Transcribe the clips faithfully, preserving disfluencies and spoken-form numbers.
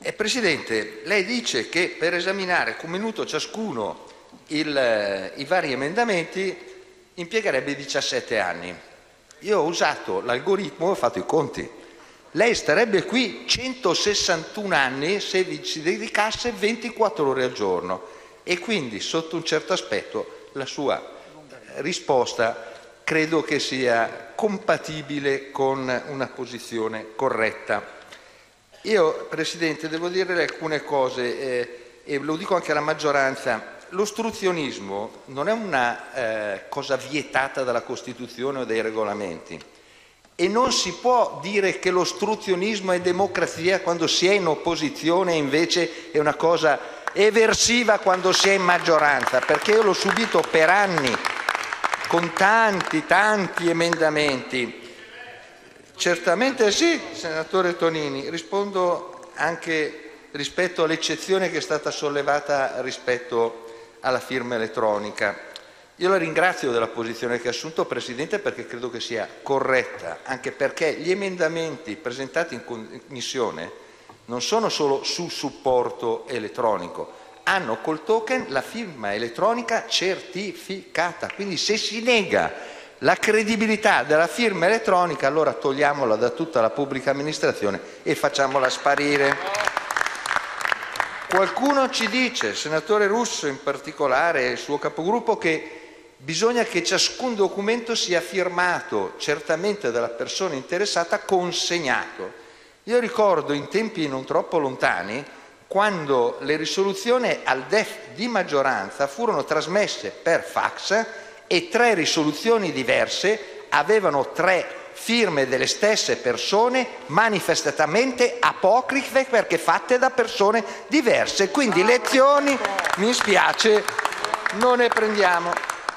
Eh, Presidente, lei dice che per esaminare con un minuto ciascuno il, i vari emendamenti impiegherebbe diciassette anni. Io ho usato l'algoritmo e ho fatto i conti. Lei starebbe qui centosessantuno anni se vi si dedicasse ventiquattro ore al giorno, e quindi sotto un certo aspetto la sua risposta credo che sia compatibile con una posizione corretta. Io, Presidente, devo dire alcune cose eh, e lo dico anche alla maggioranza. L'ostruzionismo non è una eh, cosa vietata dalla Costituzione o dai regolamenti, e non si può dire che l'ostruzionismo è democrazia quando si è in opposizione e invece è una cosa eversiva quando si è in maggioranza, perché io l'ho subito per anni con tanti, tanti emendamenti. Certamente sì, senatore Tonini, rispondo anche rispetto all'eccezione che è stata sollevata rispetto alla firma elettronica. Io la ringrazio della posizione che ha assunto, Presidente, perché credo che sia corretta, anche perché gli emendamenti presentati in Commissione non sono solo su supporto elettronico, hanno col token la firma elettronica certificata, quindi se si nega la credibilità della firma elettronica allora togliamola da tutta la pubblica amministrazione e facciamola sparire. Qualcuno ci dice, senatore Russo in particolare e il suo capogruppo, che bisogna che ciascun documento sia firmato certamente dalla persona interessata, consegnato. Io ricordo in tempi non troppo lontani quando le risoluzioni al D E F di maggioranza furono trasmesse per fax e tre risoluzioni diverse avevano tre firme delle stesse persone manifestamente apocrife perché fatte da persone diverse. Quindi lezioni, mi spiace, non ne prendiamo.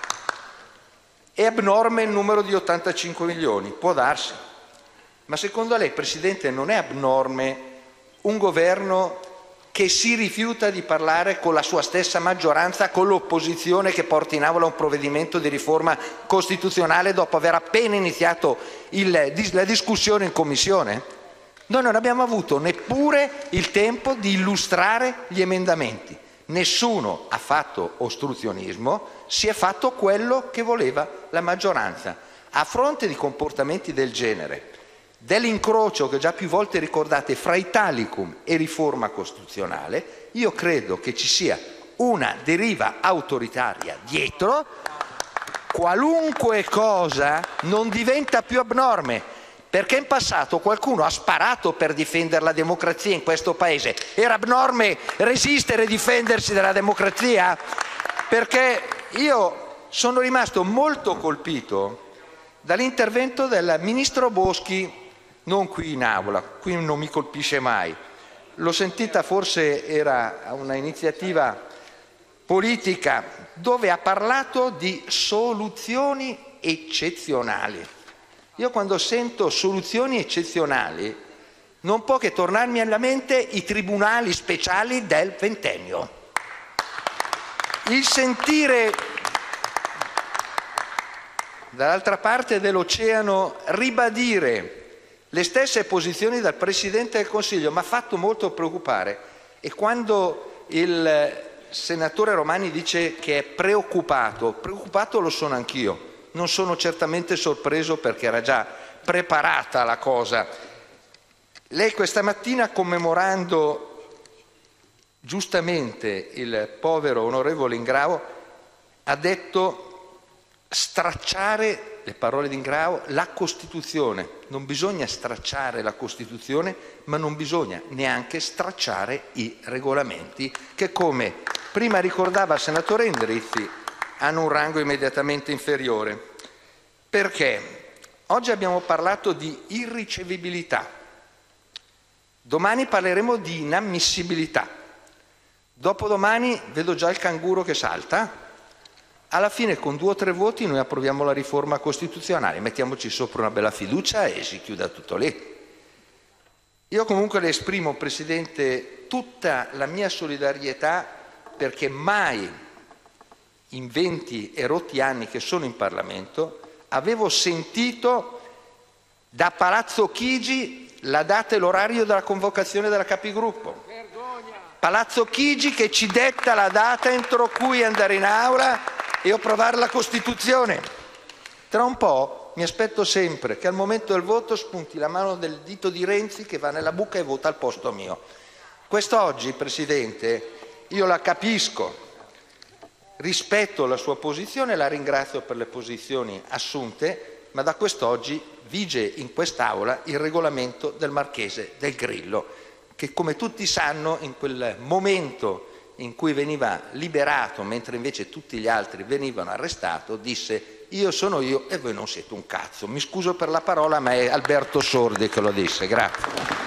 È abnorme il numero di ottantacinque milioni, può darsi, ma secondo lei, Presidente, non è abnorme un governo che si rifiuta di parlare con la sua stessa maggioranza, con l'opposizione, che porta in aula un provvedimento di riforma costituzionale dopo aver appena iniziato il, la discussione in Commissione? Noi non abbiamo avuto neppure il tempo di illustrare gli emendamenti. Nessuno ha fatto ostruzionismo, si è fatto quello che voleva la maggioranza. A fronte di comportamenti del genere, dell'incrocio che già più volte ricordate fra Italicum e riforma costituzionale, io credo che ci sia una deriva autoritaria dietro. Qualunque cosa non diventa più abnorme, perché in passato qualcuno ha sparato per difendere la democrazia in questo paese. Era abnorme resistere e difendersi dalla democrazia? Perché io sono rimasto molto colpito dall'intervento del ministro Boschi, non qui in aula, qui non mi colpisce mai. L'ho sentita, forse era una iniziativa politica, dove ha parlato di soluzioni eccezionali. Io quando sento soluzioni eccezionali non può che tornarmi alla mente i tribunali speciali del ventennio. Il sentire dall'altra parte dell'oceano ribadire le stesse posizioni del Presidente del Consiglio mi ha fatto molto preoccupare. E quando il senatore Romani dice che è preoccupato, preoccupato lo sono anch'io. Non sono certamente sorpreso perché era già preparata la cosa. Lei questa mattina, commemorando giustamente il povero onorevole Ingrao, ha detto stracciare, le parole di Ingrao, la Costituzione. Non bisogna stracciare la Costituzione, ma non bisogna neanche stracciare i regolamenti che, come prima ricordava il senatore Endrizzi, hanno un rango immediatamente inferiore. Perché? Oggi abbiamo parlato di irricevibilità, domani parleremo di inammissibilità, dopodomani vedo già il canguro che salta. Alla fine con due o tre voti noi approviamo la riforma costituzionale, mettiamoci sopra una bella fiducia e si chiuda tutto lì. Io comunque le esprimo, Presidente, tutta la mia solidarietà, perché mai in venti e rotti anni che sono in Parlamento avevo sentito da Palazzo Chigi la data e l'orario della convocazione della Capigruppo. Palazzo Chigi che ci detta la data entro cui andare in aula e approvare la Costituzione. Tra un po' mi aspetto sempre che al momento del voto spunti la mano del dito di Renzi che va nella buca e vota al posto mio. Quest'oggi, Presidente, io la capisco, rispetto la sua posizione, la ringrazio per le posizioni assunte, ma da quest'oggi vige in quest'Aula il regolamento del Marchese del Grillo, che come tutti sanno in quel momento in cui veniva liberato, mentre invece tutti gli altri venivano arrestati, disse: io sono io e voi non siete un cazzo. Mi scuso per la parola, ma è Alberto Sordi che lo disse. Grazie.